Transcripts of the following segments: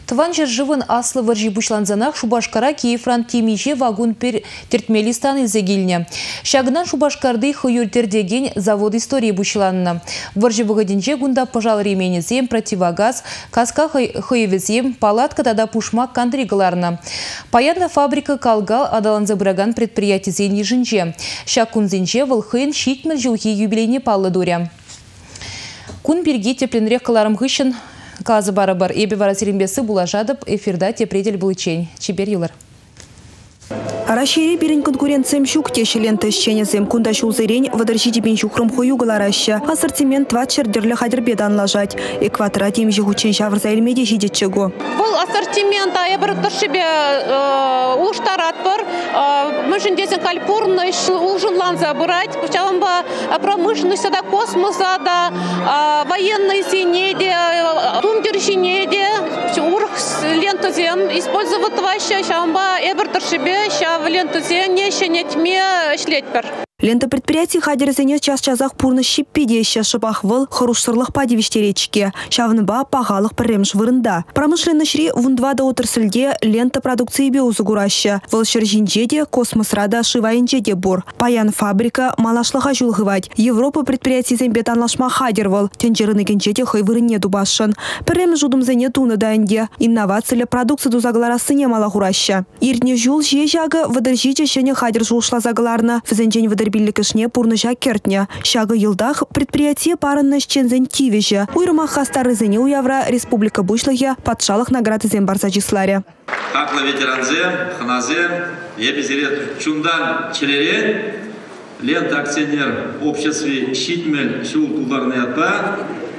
Тванчер живын аслы варжи бушланзанах Шубашкара Киевран Тимиче вагун пер тертмелистан изегильне. Шагнан Шубашкарды хуюртердеген завод истории бушланна. Варжи богодинче гунда пожал ременезем, противогаз, каска хуевезем, палатка тада пушмак кандригаларна. Паянна фабрика калгал адаланзабраган предприятие зенижинче. Шакунзинче волхын щитмер жылхи юбилейне паллы дуря. Кун берге тепленрек каларым хыщен казы барабар. Эбе вара серембесі булажадып, эфирда тепредель булычень. Чебер юлар. Арашире берен конкуренциям щуктеші ленты щенезем кунда шулзырень водорщите бен щухрым хою галараща. Ассортимент тватчер дерлі хадербедан лажать. Экватора темжі хучен шаврза элмеде жидетчего. Бұл ассортимент айбырттыршыбе улыштарат бар. Мүшіндесін кальпурны улжынланза бұрайт. Пучалымба промышленность да космоса да военной синеде, тумдерщинеде. Урх лентузем использовать ваща, шамба эбертыршыбе, в лентузе не щенетьме шлетпер. Лента предприятий хадерзене час-часах пурны щиппедеща шыбахвыл хорушсырлых падивиштеречке. Шавныба пағалық пірремш вырында. Промышленнішри вундвада отырсылде лента продукции беузугураща. Вылшыр жинжеде космосрада шивайынжеде бур. Паян фабрика малашлыға julғывать. Европа предприятий зембет анлашма хадервыл. Тенжерыны генжеде хой вырыне дубашын. Піррем жудымзене туны дайынде. Инновациялы продукция дузагларасыне малахураща. Иртне жул жежагы выдыржиче шене хадер жулшла Взенжень Билликашне пурныжа кертня. Шагы йылдах предприятие парынны щензен тивеже. Уйрмах хастары зене уявра республика бушлыге патшалық награды зен барса числаре. Хақлы ветеранзе, ханазе, ебезерет чундан челере, лента акционер обществе щитмель шул туларный атпа.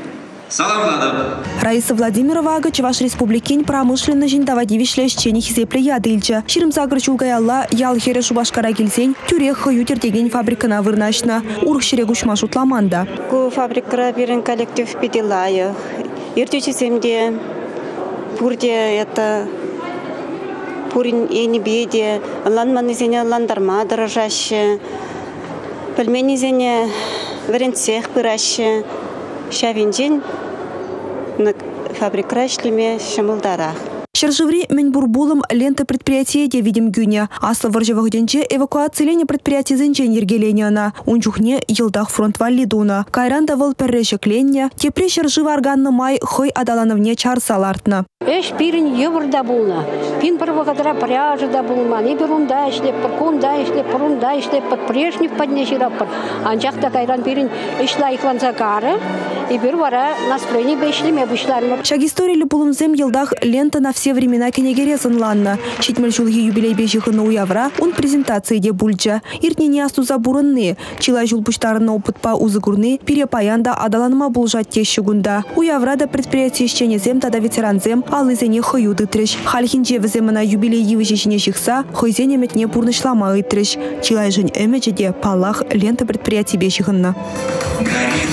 Раиса Владимирова Чуваш республикин промышленно жиндава дивишле щени хизепле ядыльча. Ширымзагр чулгаялла ялхере Шубашкара килсень тюрех ютертеген фабрикана вырнашна. Урх шерегуш машут ламанда. Ку фабрика берен коллектив педелая. Иртючесемде пурде это пурин и небеде. Ланманизене ландарма дорожаще. Пельменизене веренцех пыраще. Шавинжин на фабрикрашлеме шамылдарах. Шержеври Меньбурбулом лента предприятия де видим гюня. Асла варжевых денче эвакуацияление предприятия зенчен ергелениана. Унчухне йылдах фронт валидуна. Кайран давал перрешек леня. Тепре шержевы органны май хой адалановне чарсалартна. Эш пирин еврда булна. Пин провокатора пряжа да булма. Не берунда ишлеп, паркунда ишлеп, парунда ишлеп, подпрешник поднежираппар. Анчахта кайран пирин ишла ихлан закары. И бир вара настроение бешлеме бушларны. Шаг истории лупулумзем йылдах лента на все времена кенегерезен ланна. Читмель жулги юбилей бежихына уявра, он презентации де бульча. Иртни не асту забуранны. Чила жул пуштарына опыт по узыгурны, перепаянда адаланыма булжат тещегунда. Уяврада предприятие щенезем тада ветеранзем, алызене хойуды трещ. Хальхинче веземана юбилей евыжечине жихса, хойзене метне пурнышлама ытрещ. Чила жын эмеджеде палах лента предприятие бежихына.